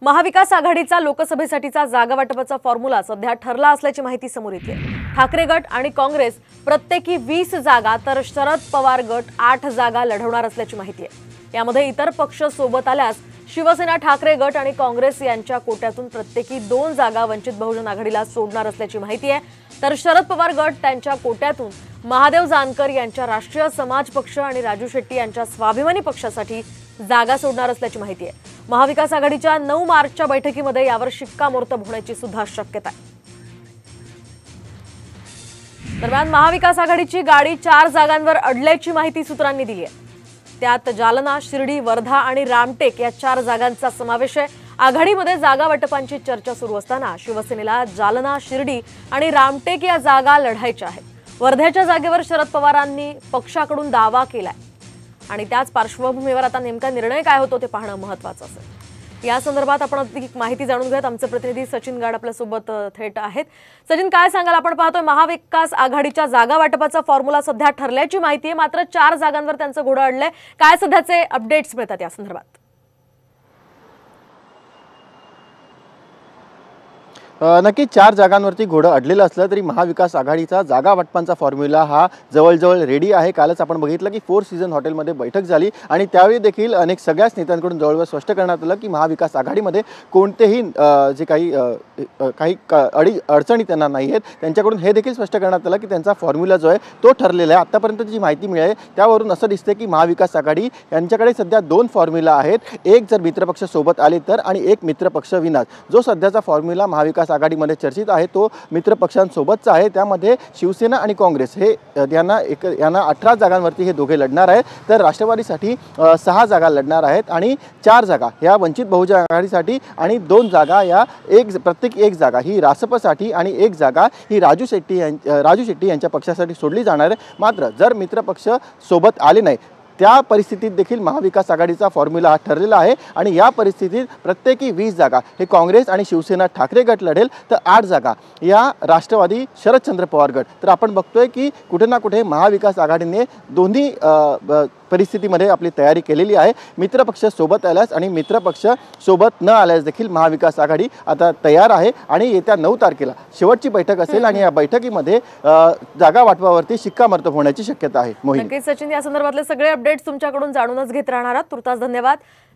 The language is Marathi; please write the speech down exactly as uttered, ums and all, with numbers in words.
महाविकास आघाडीचा लोकसभेसाठीचा जागा वाटपाचा फॉर्म्युला सध्या ठरला असल्याची माहिती समोर येते। ठाकरे गट आणि काँग्रेस प्रत्येकी वीस जागा तर शरद पवार गट आठ जागा लढवणार असल्याची माहिती आहे। यामध्ये इतर पक्ष सोबत आल्यास शिवसेना, ठाकरे गट आणि काँग्रेस यांच्या कोट्यातून प्रत्येकी दोन जागा वंचित बहुजन आघाडीला सोडणार असल्याची माहिती आहे। तर शरद पवार गट त्यांच्या कोट्यातून महादेव जानकर यांच्या राष्ट्रीय समाज पक्ष आणि राजू शेट्टी यांच्या स्वाभिमानी पक्षासाठी जागा सोडणार असल्याची माहिती आहे। महाविकास आघाडीच्या नऊ मार्चच्या बैठकीमध्ये यावर शिक्कामोर्तब होण्याची सुद्धा शक्यता आहे। दरम्यान महाविकास आघाडीची गाडी चार जागांवर अडल्याची माहिती सूत्रांनी दिली आहे। त्यात जालना, शिर्डी, वर्धा आणि रामटेक या चार जागांचा समावेश आहे। आघाडीमध्ये जागा वाटपांची चर्चा सुरू असताना शिवसेनेला जालना, शिर्डी आणि रामटेक या जागा लढायच्या आहेत। वर्ध्याच्या जागेवर शरद पवारांनी पक्षाकडून दावा केलाय आणि त्याच पार्श्वभूमीवर आता नेमका निर्णय काय होतो ते पाहणं महत्त्वाचं असेल। या संदर्भात आपण अधिक माहिती जाणून घेऊयात। आमचे प्रतिनिधी सचिन गाड आपल्या सोबत थेट आहेत। सचिन, काय सांगाल? आपण पाहतोय महाविकास आघाडीच्या जागा वाटपाचा फॉर्म्युला सध्या ठरल्याची माहिती आहे, मात्र चार जागांवर त्यांचं घोडं अडलंय। काय सध्याचे अपडेट्स मिळतात या संदर्भात? नक्की चार जागांवरती घोडं अडलेलं असलं तरी महाविकास आघाडीचा जागा वाटपांचा फॉर्म्युला हा जवळजवळ रेडी आहे। कालच आपण बघितलं की फोर सीझन हॉटेलमध्ये बैठक झाली आणि त्यावेळी देखील अनेक सगळ्याच नेत्यांकडून जवळजवळ स्पष्ट करण्यात आलं की महाविकास आघाडीमध्ये कोणतेही जे काही काही अडी अडचणी त्यांना नाही आहेत, त्यांच्याकडून हे देखील स्पष्ट करण्यात आलं की त्यांचा फॉर्म्युला जो आहे तो ठरलेला आहे। आतापर्यंत जी माहिती मिळाली त्यावरून असं दिसतं की महाविकास आघाडी यांच्याकडे सध्या दोन फॉर्म्युला आहेत, एक जर मित्रपक्ष सोबत आले तर आणि एक मित्रपक्ष विना। जो सध्याचा फॉर्म्युला महाविकास आघाडीमध्ये चर्चित आहे तो मित्र पक्षांसोबतचा आहे। त्यामध्ये शिवसेना आणि काँग्रेस हे यांना एक यांना अठरा जागांवरती हे दोघे लढणार आहेत, तर राष्ट्रवादीसाठी सहा जागा लढणार आहेत आणि चार जागा या वंचित बहुजन आघाडीसाठी आणि दोन जागा या एक प्रत्येक एक जागा ही रासपसाठी आणि एक जागा ही राजू शेट्टी राजू शेट्टी यांच्या पक्षासाठी सोडली जाणार आहे। मात्र जर मित्रपक्ष सोबत आले नाही त्या परिस्थितीत देखील महाविकास आघाडीचा फॉर्म्युला हा ठरलेला आहे आणि या परिस्थितीत प्रत्येकी वीस जागा हे काँग्रेस आणि शिवसेना ठाकरे गट लढेल, तर आठ जागा या राष्ट्रवादी शरदचंद्र पवार गट। तर आपण बघतोय की कुठे ना कुठे महाविकास आघाडीने दोन्ही परिस्थितीमध्ये आपली तयारी केलेली आहे। मित्रपक्ष सोबत आल्यास आणि मित्रपक्ष सोबत न आल्यास देखील महाविकास आघाडी आता तयार आहे आणि येत्या नऊ तारखेला शेवटची बैठक असेल आणि या बैठकीमध्ये जागा वाटपावरती शिक्कामोर्तब होण्याची शक्यता आहे। मोहिनी, नक्कीच सचिन, या संदर्भातले सगळे अपडेट्स तुमच्याकडून जाणूनच घेत राहणार आहात। तुर्तास धन्यवाद।